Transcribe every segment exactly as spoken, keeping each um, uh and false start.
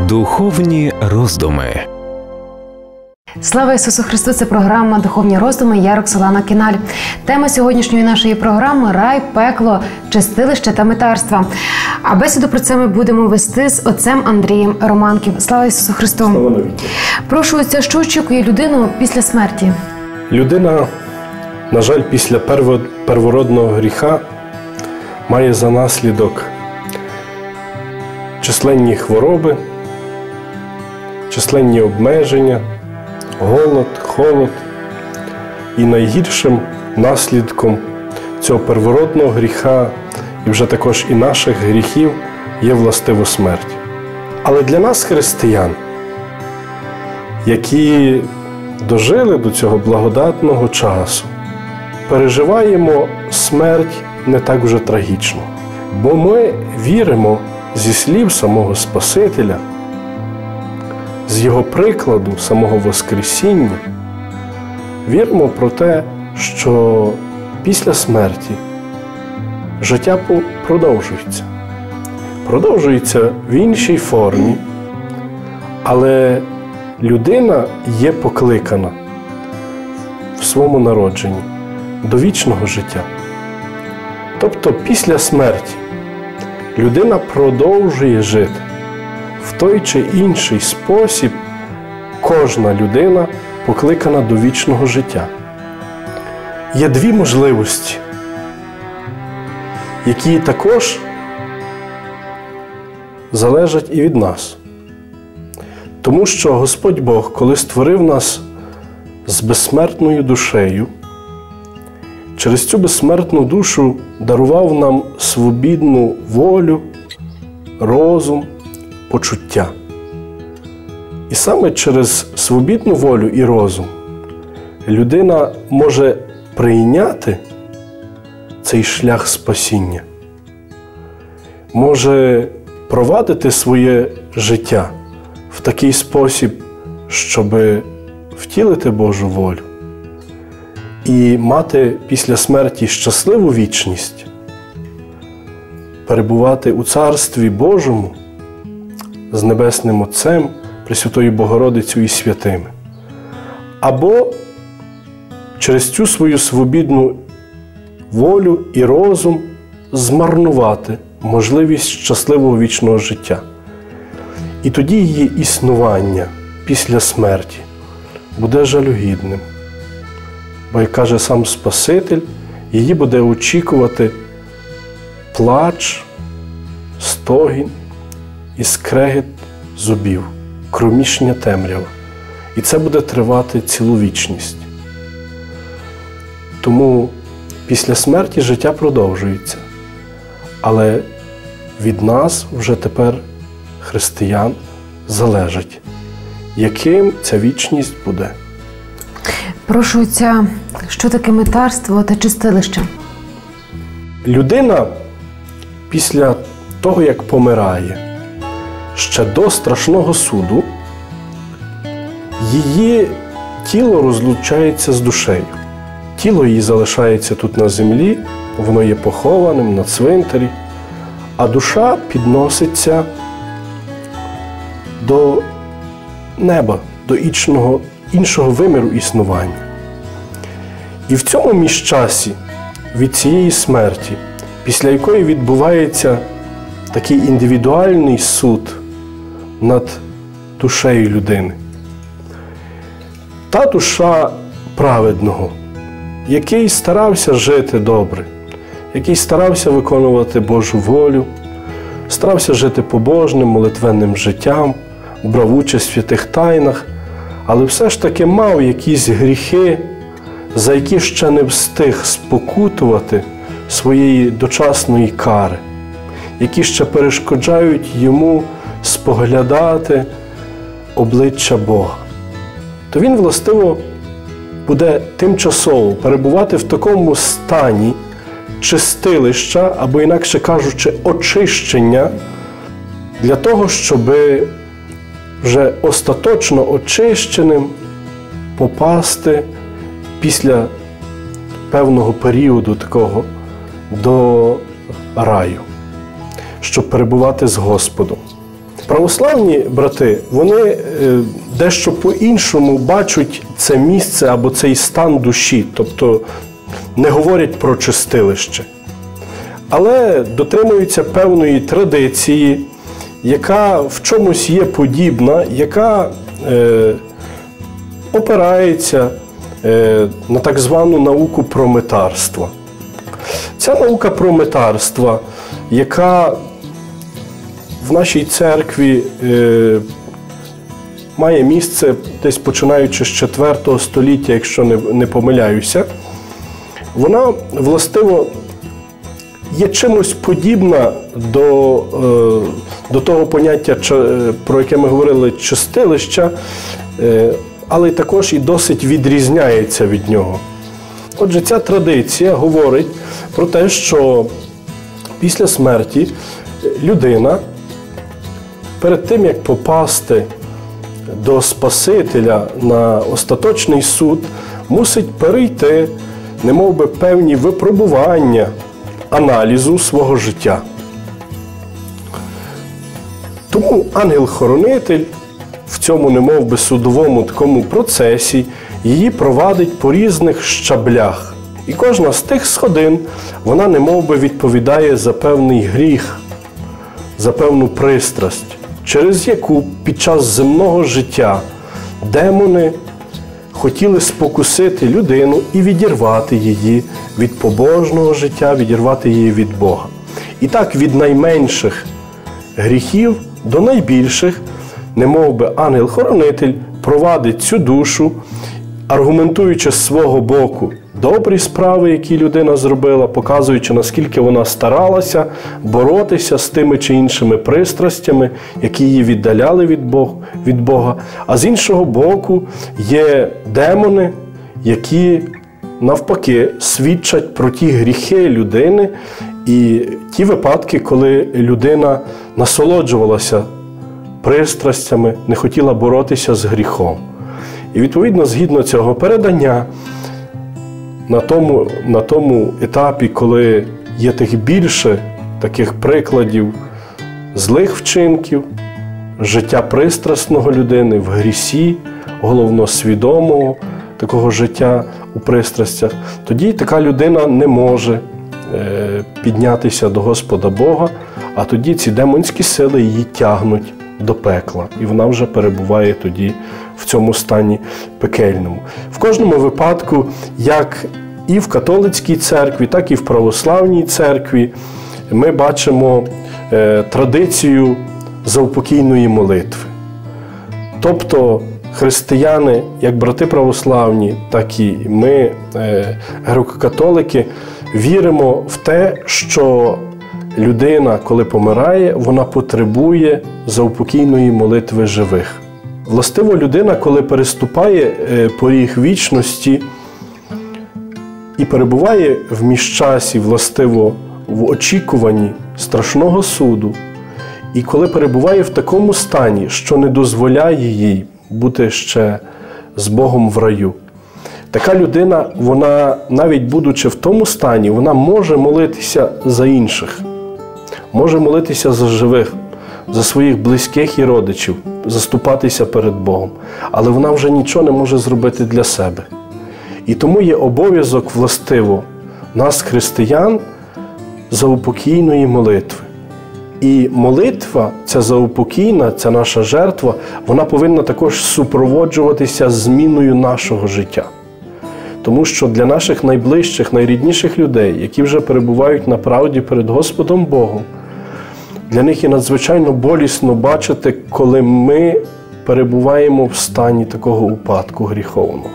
Духовні роздуми. Слава Ісусу Христу! Це програма «Духовні роздуми». Я Роксолана Кіналь. Тема сьогоднішньої нашої програми – рай, пекло, чистилище та митарства. А бесіду про це ми будемо вести з отцем Андрієм Романків. Слава Ісусу Христу! Слава навіки! Прошу отця, що очікує людину після смерті? Людина, на жаль, після первородного гріха має за наслідок численні хвороби, численні обмеження, голод, холод. І найгіршим наслідком цього первородного гріха і вже також і наших гріхів є властиво смерть. Але для нас, християн, які дожили до цього благодатного часу, переживаємо смерть не так вже трагічно. Бо ми віримо зі слів самого Спасителя, з його прикладу, самого Воскресіння, віримо про те, що після смерті життя продовжується. Продовжується в іншій формі, але людина є покликана в своєму народженні до вічного життя. Тобто після смерті людина продовжує жити. В той чи інший спосіб кожна людина покликана до вічного життя. Є дві можливості, які також залежать і від нас. Тому що Господь Бог, коли створив нас з безсмертною душею, через цю безсмертну душу дарував нам свобідну волю, розум, почуття. І саме через свобідну волю і розум людина може прийняти цей шлях спасіння, може провадити своє життя в такий спосіб, щоб втілити Божу волю і мати після смерті щасливу вічність, перебувати у Царстві Божому з Небесним Отцем, Пресвятою Богородицею і святими. Або через цю свою свобідну волю і розум змарнувати можливість щасливого вічного життя. І тоді її існування після смерті буде жалюгідним. Бо, як каже сам Спаситель, її буде очікувати плач, стогін і скрегіт зубів, кромішня темрява. І це буде тривати цілу вічність. Тому після смерті життя продовжується. Але від нас вже тепер, християн, залежить, яким ця вічність буде. Прошу отця, що таке митарство та чистилище? Людина після того, як помирає, ще до страшного суду, її тіло розлучається з душею. Тіло її залишається тут на землі, воно є похованим на цвинтарі, а душа підноситься до неба, до іншого, іншого виміру існування. І в цьому міжчасі від цієї смерті, після якої відбувається такий індивідуальний суд над душею людини, та душа праведного, який старався жити добре, який старався виконувати Божу волю, старався жити побожним, молитвенним життям, брав участь в святих тайнах, але все ж таки мав якісь гріхи, за які ще не встиг спокутувати своєї дочасної кари, які ще перешкоджають йому споглядати обличчя Бога. То він, властиво, буде тимчасово перебувати в такому стані чистилища, або, інакше кажучи, очищення, для того, щоб вже остаточно очищеним попасти після певного періоду такого до раю, щоб перебувати з Господом. Православні брати, вони дещо по-іншому бачать це місце або цей стан душі, тобто не говорять про чистилище, але дотримуються певної традиції, яка в чомусь є подібна, яка е, опирається е, на так звану науку про митарство. Ця наука про митарство, яка в нашій церкві е, має місце десь починаючи з четвертого століття, якщо не, не помиляюся, вона, властиво, є чимось подібна до, е, до того поняття, про яке ми говорили, чистилища, е, але також і досить відрізняється від нього. Отже, ця традиція говорить про те, що після смерті людина перед тим, як попасти до Спасителя на остаточний суд, мусить перейти, немов би, певні випробування аналізу свого життя. Тому ангел-хоронитель в цьому, немов би, судовому такому процесі її провадить по різних щаблях. І кожна з тих сходин, вона немов би відповідає за певний гріх, за певну пристрасть, через яку під час земного життя демони хотіли спокусити людину і відірвати її від побожного життя, відірвати її від Бога. І так від найменших гріхів до найбільших, немов би ангел-хоронитель провадить цю душу, аргументуючи з свого боку добрі справи, які людина зробила, показуючи, наскільки вона старалася боротися з тими чи іншими пристрастями, які її віддаляли від Бога. А з іншого боку є демони, які навпаки свідчать про ті гріхи людини і ті випадки, коли людина насолоджувалася пристрастями, не хотіла боротися з гріхом. І відповідно, згідно цього передання, на тому, на тому етапі, коли є тих більше таких прикладів злих вчинків, життя пристрасного людини в грісі, головносвідомого такого життя у пристрастях, тоді така людина не може е, піднятися до Господа Бога, а тоді ці демонські сили її тягнуть до пекла, і вона вже перебуває тоді в цьому стані пекельному. В кожному випадку, як і в католицькій церкві, так і в православній церкві, ми бачимо е, традицію заупокійної молитви. Тобто християни, як брати православні, так і ми, е, греко-католики, віримо в те, що людина, коли помирає, вона потребує заупокійної молитви живих. Властиво, людина, коли переступає поріг вічності і перебуває в міжчасі, властиво, в очікуванні страшного суду, і коли перебуває в такому стані, що не дозволяє їй бути ще з Богом в раю, така людина, вона, навіть будучи в тому стані, вона може молитися за інших, може молитися за живих, за своїх близьких і родичів, заступатися перед Богом. Але вона вже нічого не може зробити для себе. І тому є обов'язок, властиво, нас, християн, заупокійної молитви. І молитва, ця заупокійна, ця наша жертва, вона повинна також супроводжуватися зміною нашого життя. Тому що для наших найближчих, найрідніших людей, які вже перебувають на правді перед Господом Богом, для них є надзвичайно болісно бачити, коли ми перебуваємо в стані такого упадку гріховного.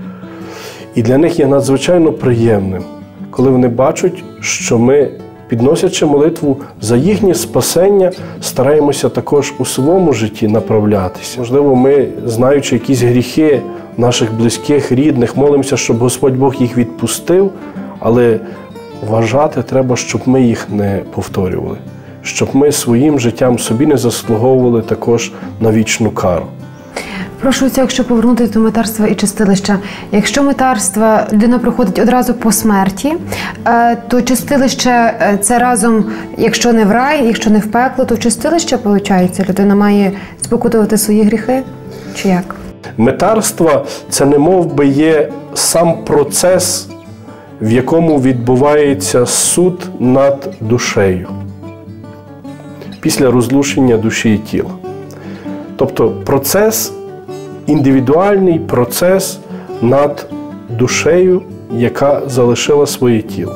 І для них є надзвичайно приємним, коли вони бачать, що ми, підносячи молитву за їхнє спасення, стараємося також у своєму житті направлятися. Можливо, ми, знаючи якісь гріхи наших близьких, рідних, молимося, щоб Господь Бог їх відпустив, але вважати треба, щоб ми їх не повторювали, щоб ми своїм життям собі не заслуговували також на вічну кару. Прошу, це, якщо повернутися до митарства і чистилища. Якщо митарство людина проходить одразу по смерті, то чистилище – це разом, якщо не в рай, якщо не в пекло, то в чистилище, виходить, людина має спокутувати свої гріхи? Чи як? Митарство – це немов би є сам процес, в якому відбувається суд над душею після розлучення душі і тіла. Тобто процес, індивідуальний процес над душею, яка залишила своє тіло.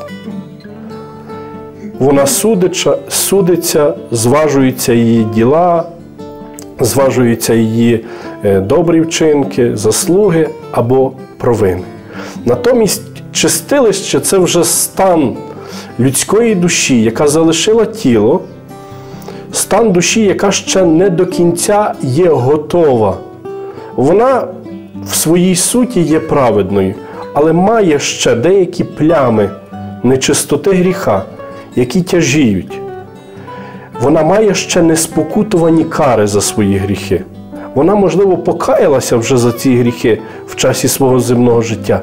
Вона судиться, судиться, зважуються її діла, зважуються її добрі вчинки, заслуги або провини. Натомість чистилище – це вже стан людської душі, яка залишила тіло, стан душі, яка ще не до кінця є готова. Вона в своїй суті є праведною, але має ще деякі плями нечистоти гріха, які тяжіють. Вона має ще неспокутувані кари за свої гріхи. Вона, можливо, покаялася вже за ці гріхи в часі свого земного життя,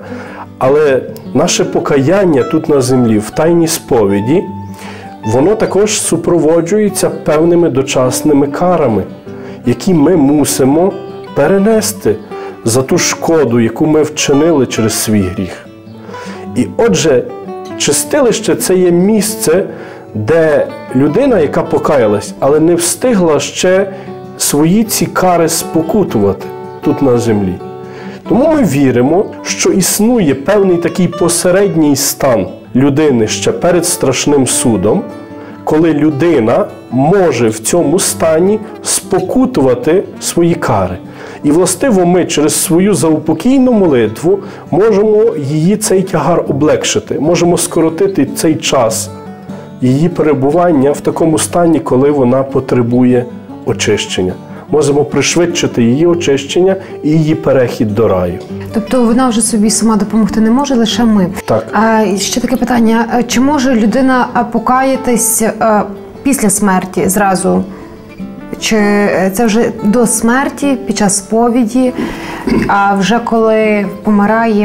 але наше покаяння тут на землі, в тайній сповіді, воно також супроводжується певними дочасними карами, які ми мусимо перенести за ту шкоду, яку ми вчинили через свій гріх. І отже, чистилище – це є місце, де людина, яка покаялась, але не встигла ще свої ці кари спокутувати тут на землі. Тому ми віримо, що існує певний такий посередній стан людини ще перед страшним судом, коли людина може в цьому стані спокутувати свої кари. І, властиво, ми через свою заупокійну молитву можемо її цей тягар облегшити, можемо скоротити цей час її перебування в такому стані, коли вона потребує очищення. Можемо пришвидшити її очищення і її перехід до раю. Тобто вона вже собі сама допомогти не може, лише ми. Так. А ще таке питання. Чи може людина покаятись після смерті зразу? Чи це вже до смерті, під час сповіді, а вже коли помирає,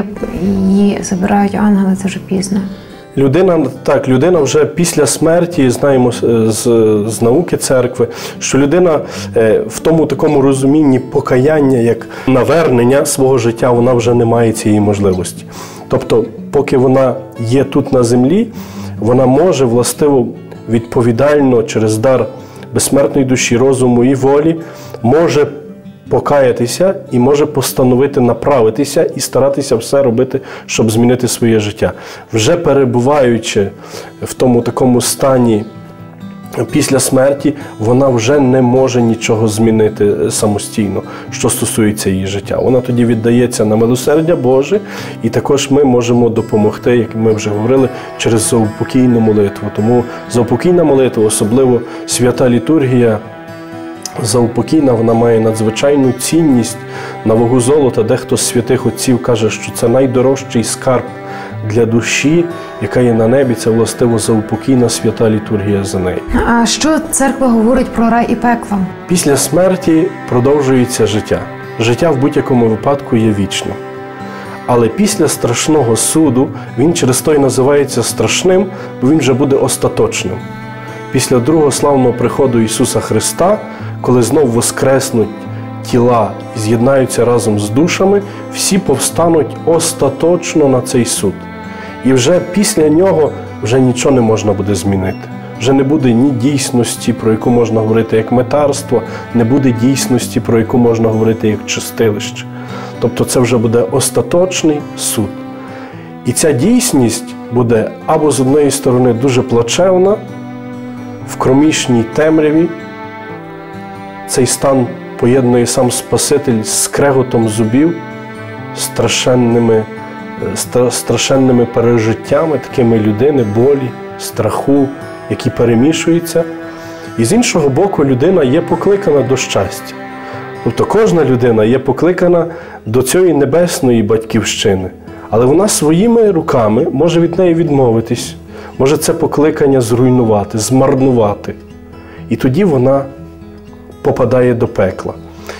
її забирають ангели, це вже пізно? Людина, так, людина вже після смерті, знаємо з, з науки церкви, що людина в тому такому розумінні покаяння, як навернення свого життя, вона вже не має цієї можливості. Тобто, поки вона є тут на землі, вона може властиво відповідально через дар безсмертної душі, розуму і волі, може покаятися і може постановити направитися і старатися все робити, щоб змінити своє життя. Вже перебуваючи в тому такому стані після смерті, вона вже не може нічого змінити самостійно, що стосується її життя. Вона тоді віддається на милосердя Боже, і також ми можемо допомогти, як ми вже говорили, через заупокійну молитву. Тому заупокійна молитва, особливо свята літургія, заупокійна, вона має надзвичайну цінність на вагу золота. Дехто з святих отців каже, що це найдорожчий скарб для душі, яка є на небі, це властиво заупокійна свята літургія за неї. А що церква говорить про рай і пекло? Після смерті продовжується життя. Життя в будь-якому випадку є вічним. Але після страшного суду, він через то й називається страшним, бо він вже буде остаточним. Після другого славного приходу Ісуса Христа, коли знов воскреснуть тіла і з'єднаються разом з душами, всі повстануть остаточно на цей суд. І вже після нього вже нічого не можна буде змінити. Вже не буде ні дійсності, про яку можна говорити як митарство, не буде дійсності, про яку можна говорити як чистилище. Тобто це вже буде остаточний суд. І ця дійсність буде або з однієї сторони дуже плачевна, в кромішній темряві. Цей стан поєднує сам Спаситель з скреготом зубів, страшенними, страшенними пережиттями такими людини, болі, страху, які перемішуються. І з іншого боку, людина є покликана до щастя. Тобто кожна людина є покликана до цієї небесної батьківщини. Але вона своїми руками може від неї відмовитись, може це покликання зруйнувати, змарнувати. І тоді вона попадає до пекла.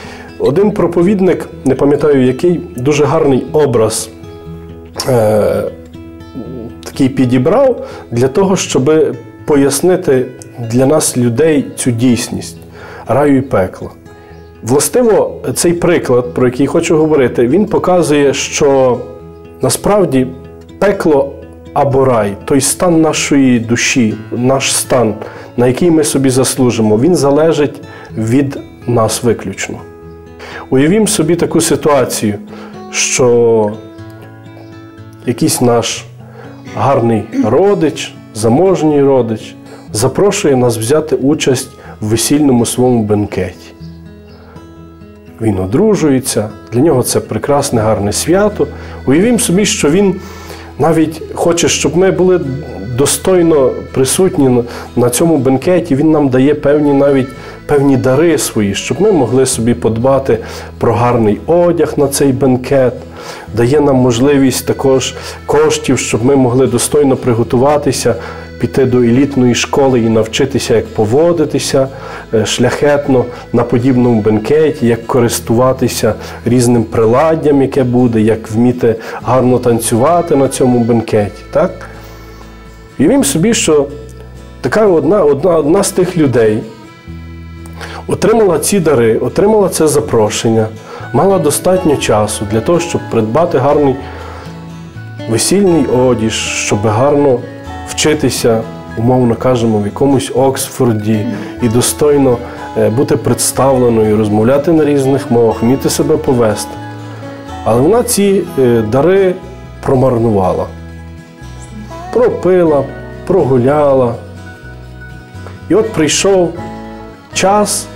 Один проповідник, не пам'ятаю який, дуже гарний образ е, такий підібрав для того, щоб пояснити для нас, людей, цю дійсність раю і пекла. Властиво, цей приклад, про який хочу говорити, він показує, що насправді пекло або рай, той стан нашої душі, наш стан, на який ми собі заслужимо, він залежить від нас виключно. Уявімо собі таку ситуацію, що якийсь наш гарний родич, заможній родич, запрошує нас взяти участь в весільному своєму бенкеті. Він одружується, для нього це прекрасне, гарне свято. Уявімо собі, що він навіть хоче, щоб ми були достойно присутні на цьому бенкеті, він нам дає певні навіть певні дари свої, щоб ми могли собі подбати про гарний одяг на цей бенкет, дає нам можливість також коштів, щоб ми могли достойно приготуватися, піти до елітної школи і навчитися, як поводитися шляхетно на подібному бенкеті, як користуватися різним приладдям, яке буде, як вміти гарно танцювати на цьому бенкеті. Так? Уявімо собі, що така одна, одна, одна з тих людей отримала ці дари, отримала це запрошення, мала достатньо часу для того, щоб придбати гарний весільний одіж, щоб гарно вчитися, умовно кажемо, в якомусь Оксфорді і достойно бути представленою, розмовляти на різних мовах, вміти себе повести. Але вона ці дари промарнувала. Пропила, прогуляла. І от прийшов час,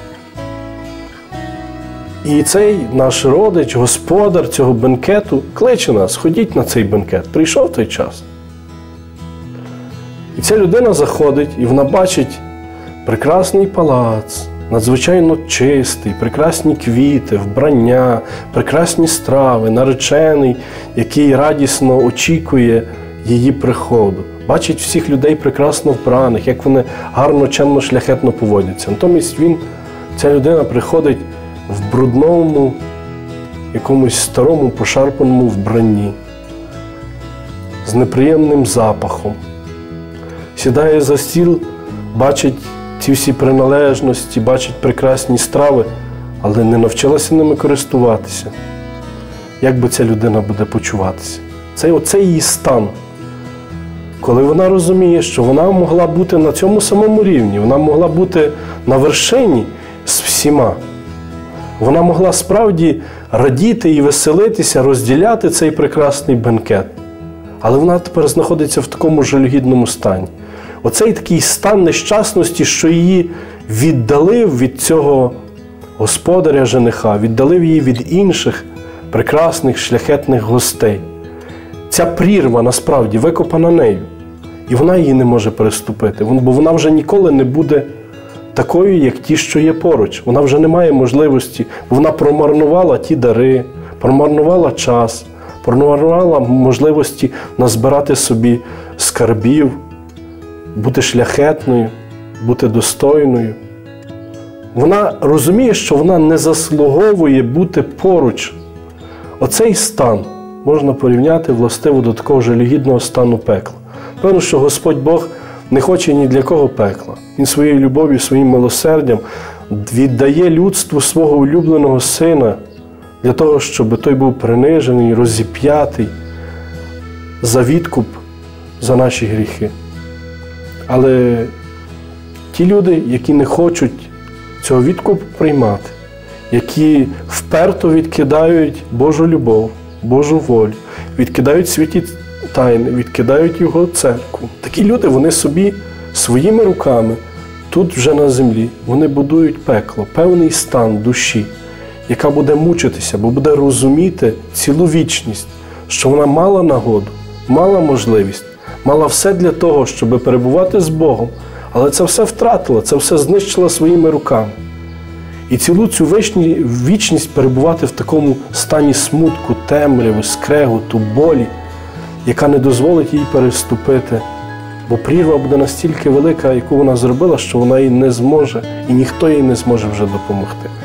і цей наш родич, господар цього бенкету, кличе нас, ходіть на цей бенкет. Прийшов той час. І ця людина заходить, і вона бачить прекрасний палац, надзвичайно чистий, прекрасні квіти, вбрання, прекрасні страви, наречений, який радісно очікує її приходу. Бачить всіх людей прекрасно вбраних, як вони гарно, чемно, шляхетно поводяться. Натомість він, ця людина приходить в брудному, якомусь старому, пошарпаному вбранні, з неприємним запахом. Сідає за стіл, бачить ці всі приналежності, бачить прекрасні страви, але не навчилася ними користуватися. Як би ця людина буде почуватися? Це оцей її стан. Коли вона розуміє, що вона могла бути на цьому самому рівні, вона могла бути на вершині з всіма. Вона могла справді радіти і веселитися, розділяти цей прекрасний бенкет. Але вона тепер знаходиться в такому жалюгідному стані. Оцей такий стан нещасності, що її віддалив від цього господаря жениха, віддалив її від інших прекрасних шляхетних гостей. Ця прірва насправді викопана нею, і вона її не може переступити, бо вона вже ніколи не буде такою, як ті, що є поруч. Вона вже не має можливості, бо вона промарнувала ті дари, промарнувала час, промарнувала можливості назбирати собі скарбів, бути шляхетною, бути достойною. Вона розуміє, що вона не заслуговує бути поруч. Оцей стан можна порівняти властиво до такого жалюгідного стану пекла. Певно, що Господь Бог не хоче ні для кого пекла. Він своєю любов'ю, своїм милосердям віддає людству свого улюбленого сина для того, щоб той був принижений, розіп'ятий за відкуп за наші гріхи. Але ті люди, які не хочуть цього відкупу приймати, які вперто відкидають Божу любов, Божу волю, відкидають святі тайни, відкидають Його церкву. Такі люди, вони собі своїми руками тут вже на землі, вони будують пекло, певний стан душі, яка буде мучитися, бо буде розуміти цілу вічність, що вона мала нагоду, мала можливість, мала все для того, щоб перебувати з Богом, але це все втратила, це все знищила своїми руками. І цілу цю вічність перебувати в такому стані смутку, темряви, скреготу, болі, яка не дозволить їй переступити. Бо прірва буде настільки велика, яку вона зробила, що вона їй не зможе, і ніхто їй не зможе вже допомогти.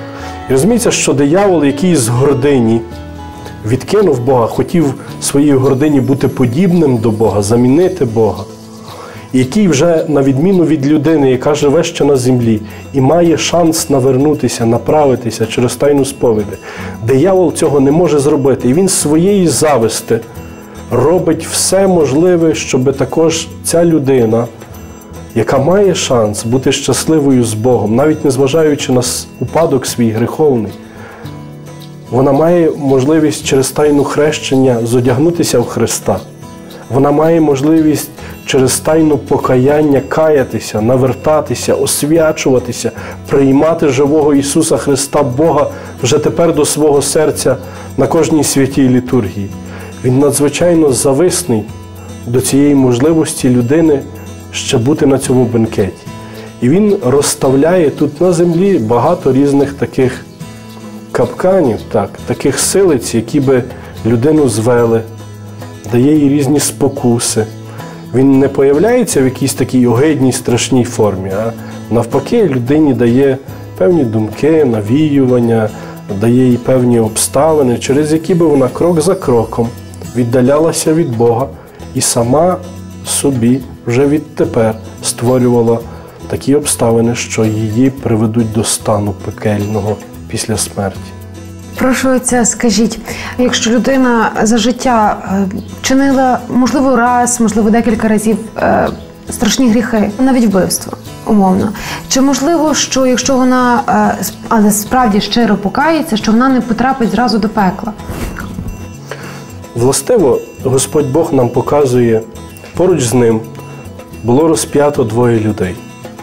І розуміється, що диявол, який з гордині відкинув Бога, хотів своїй гордині бути подібним до Бога, замінити Бога, який вже, на відміну від людини, яка живе ще на землі, і має шанс навернутися, направитися через тайну сповіді, диявол цього не може зробити. І він з своєї зависти робить все можливе, щоб також ця людина, яка має шанс бути щасливою з Богом, навіть незважаючи на упадок свій гріховний, вона має можливість через тайну хрещення зодягнутися в Христа. Вона має можливість через тайну покаяння каятися, навертатися, освячуватися, приймати живого Ісуса Христа, Бога, вже тепер до свого серця на кожній святій літургії. Він надзвичайно зависний до цієї можливості людини ще бути на цьому бенкеті. І він розставляє тут на землі багато різних таких капканів, так, таких силиць, які би людину звели, дає їй різні спокуси. Він не появляється в якійсь такій огидній, страшній формі, а навпаки людині дає певні думки, навіювання, дає їй певні обставини, через які би вона крок за кроком віддалялася від Бога і сама собі вже відтепер створювала такі обставини, що її приведуть до стану пекельного після смерті. Прошу отця, скажіть, якщо людина за життя чинила, можливо, раз, можливо, декілька разів страшні гріхи, навіть вбивство, умовно, чи можливо, що якщо вона, але справді щиро покається, що вона не потрапить зразу до пекла? Властиво, Господь Бог нам показує, поруч з ним було розп'ято двоє людей.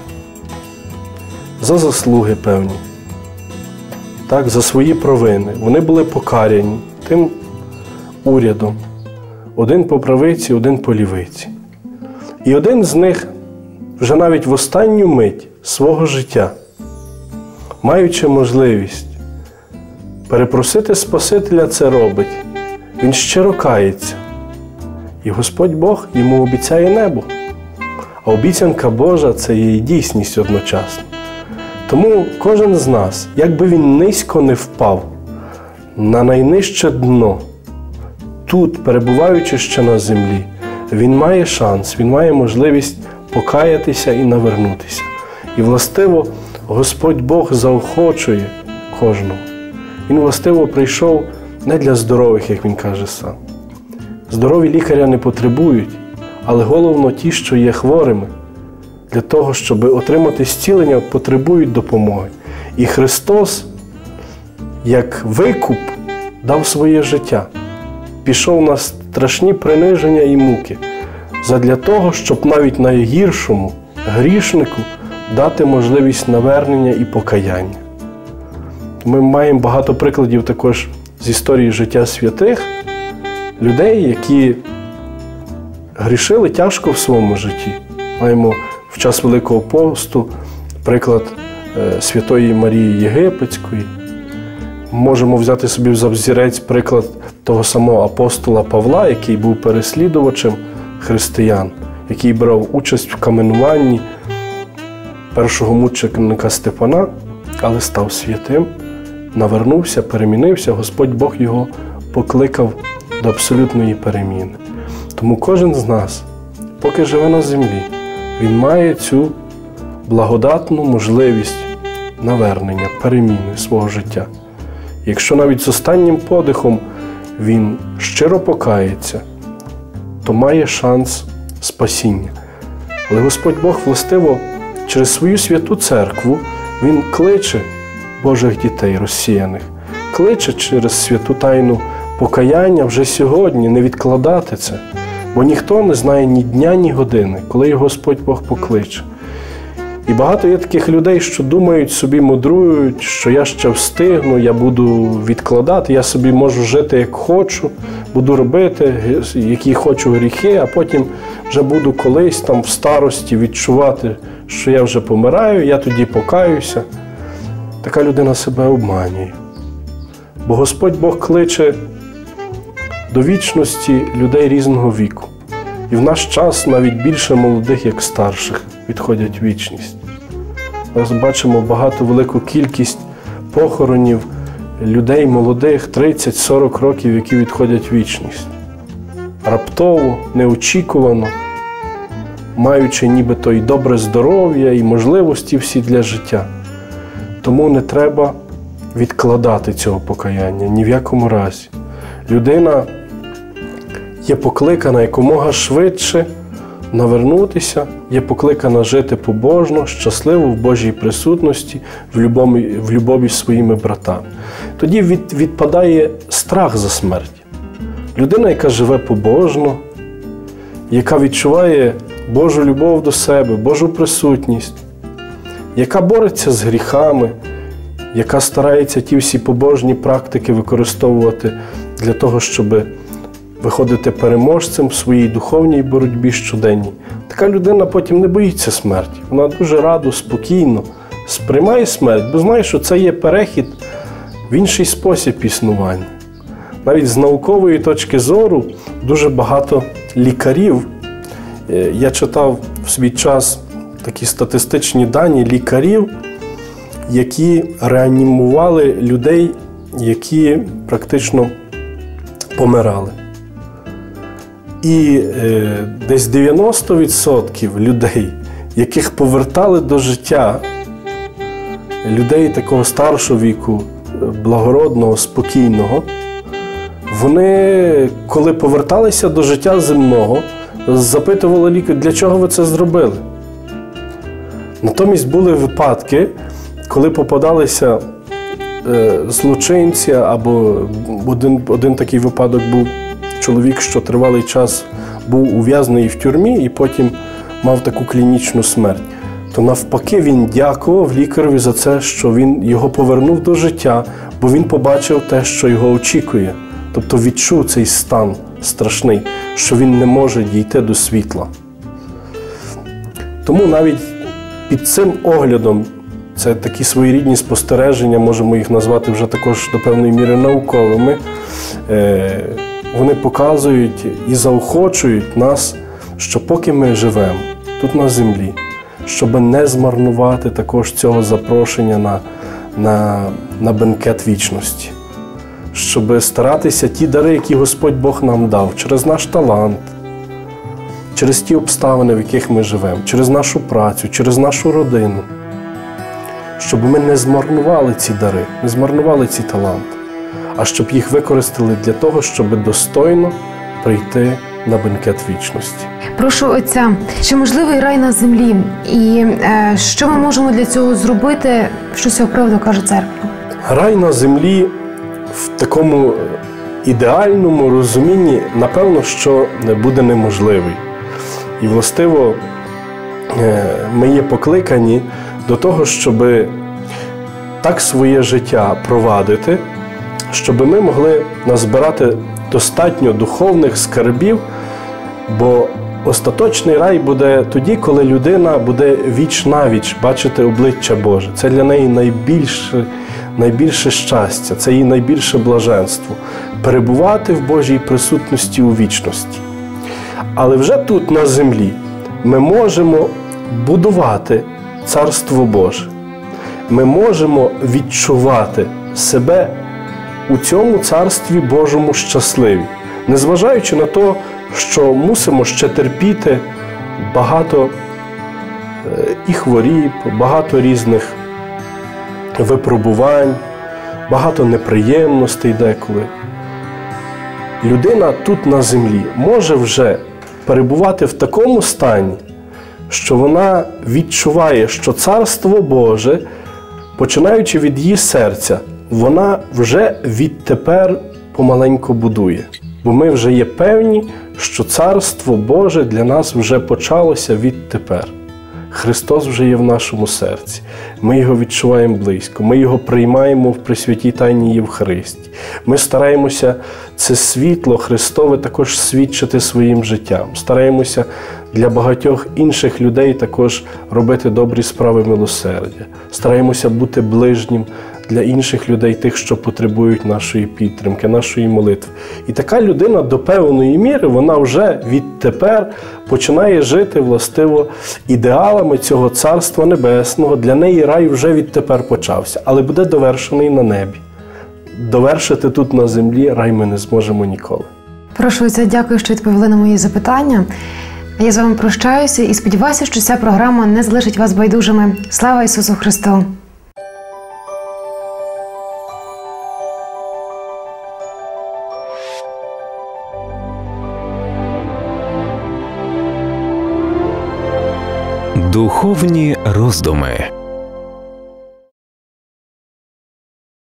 За заслуги певні. Так, за свої провини. Вони були покарані тим урядом. Один по правиці, один по лівиці. І один з них вже навіть в останню мить свого життя, маючи можливість перепросити Спасителя, це робить. Він щиро кається. І Господь Бог йому обіцяє небо. А обіцянка Божа – це є і дійсність одночасно. Тому кожен з нас, як би він низько не впав на найнижче дно, тут, перебуваючи ще на землі, він має шанс, він має можливість покаятися і навернутися. І властиво Господь Бог заохочує кожного. Він властиво прийшов не для здорових, як він каже сам. Здорові лікаря не потребують, але головно ті, що є хворими, для того, щоб отримати зцілення, потребують допомоги. І Христос, як викуп, дав своє життя. Пішов на страшні приниження і муки, задля того, щоб навіть найгіршому грішнику дати можливість навернення і покаяння. Ми маємо багато прикладів також з історії життя святих, людей, які грішили тяжко в своєму житті. Маємо в час Великого посту приклад Святої Марії Єгипетської. Можемо взяти собі за взірець приклад того самого апостола Павла, який був переслідувачем християн, який брав участь в каменуванні першого мученика Стефана, але став святим, навернувся, перемінився, Господь Бог його покликав до абсолютної переміни. Тому кожен з нас, поки живе на землі, він має цю благодатну можливість навернення, переміни свого життя. Якщо навіть з останнім подихом він щиро покається, то має шанс спасіння. Але Господь Бог властиво через свою святу церкву Він кличе Божих дітей розсіяних, кличе через святу тайну покаяння вже сьогодні, не відкладати це. Бо ніхто не знає ні дня, ні години, коли його Господь Бог покличе. І багато є таких людей, що думають собі, мудрують, що я ще встигну, я буду відкладати, я собі можу жити як хочу, буду робити, які хочу гріхи, а потім вже буду колись там в старості відчувати, що я вже помираю, я тоді покаюся. Така людина себе обманює. Бо Господь Бог кличе до вічності людей різного віку. І в наш час навіть більше молодих, як старших, відходять в вічність. Зараз бачимо багато велику кількість похоронів людей молодих тридцять-сорок років, які відходять в вічність. Раптово, неочікувано, маючи нібито і добре здоров'я, і можливості всі для життя. Тому не треба відкладати цього покаяння ні в якому разі. Людина є покликана якомога швидше навернутися, є покликана жити побожно, щасливо в Божій присутності, в любові, в любові з своїми братами. Тоді від, відпадає страх за смерть. Людина, яка живе побожно, яка відчуває Божу любов до себе, Божу присутність, яка бореться з гріхами, яка старається ті всі побожні практики використовувати для того, щоб виходити переможцем в своїй духовній боротьбі щоденній. Така людина потім не боїться смерті. Вона дуже радо, спокійно сприймає смерть, бо знає, що це є перехід в інший спосіб існування. Навіть з наукової точки зору дуже багато лікарів, я читав в свій час такі статистичні дані лікарів, які реанімували людей, які практично помирали. І е, десь дев'яносто відсотків людей, яких повертали до життя, людей такого старшого віку, благородного, спокійного, вони, коли поверталися до життя земного, запитували лікаря, для чого ви це зробили? Натомість були випадки, коли попадалися е, злочинці, або один, один такий випадок був чоловік, що тривалий час був ув'язнений в тюрмі і потім мав таку клінічну смерть. То навпаки він дякував лікареві за це, що він його повернув до життя, бо він побачив те, що його очікує. Тобто відчув цей стан страшний, що він не може дійти до світла. Тому навіть під цим оглядом, це такі своєрідні спостереження, можемо їх назвати вже також до певної міри науковими, вони показують і заохочують нас, що поки ми живемо тут на землі, щоб не змарнувати також цього запрошення на, на, на бенкет вічності. Щоб старатися ті дари, які Господь Бог нам дав, через наш талант, через ті обставини, в яких ми живемо, через нашу працю, через нашу родину, щоб ми не змарнували ці дари, не змарнували ці таланти, а щоб їх використали для того, щоб достойно прийти на бенкет вічності. Прошу Отця, чи можливий рай на землі? І е, що ми можемо для цього зробити, що з цього приводу каже церква? Рай на землі в такому ідеальному розумінні, напевно, що не буде неможливий. І, властиво, ми є покликані до того, щоб так своє життя провадити, щоб ми могли назбирати достатньо духовних скарбів, бо остаточний рай буде тоді, коли людина буде віч-навіч бачити обличчя Боже. Це для неї найбільше, найбільше щастя, це її найбільше блаженство – перебувати в Божій присутності у вічності. Але вже тут, на землі, ми можемо будувати Царство Боже. Ми можемо відчувати себе у цьому Царстві Божому щасливі, незважаючи на те, що мусимо ще терпіти багато і хворіб, багато різних випробувань, багато неприємностей деколи. Людина тут на землі може вже перебувати в такому стані, що вона відчуває, що Царство Боже, починаючи від її серця, вона вже відтепер помаленьку будує. Бо ми вже є певні, що Царство Боже для нас вже почалося відтепер. Христос вже є в нашому серці. Ми Його відчуваємо близько, ми Його приймаємо в Пресвятій Тайні Євхаристії. Ми стараємося це світло Христове також свідчити своїм життям. Стараємося для багатьох інших людей також робити добрі справи милосердя. Стараємося бути ближнім для інших людей, тих, що потребують нашої підтримки, нашої молитви. І така людина до певної міри, вона вже відтепер починає жити, властиво, ідеалами цього Царства Небесного. Для неї рай вже відтепер почався, але буде довершений на небі. Довершити тут на землі рай ми не зможемо ніколи. Прошу отця, дякую, що відповіли на мої запитання. Я з вами прощаюся і сподіваюся, що ця програма не залишить вас байдужими. Слава Ісусу Христу! Духовні роздуми.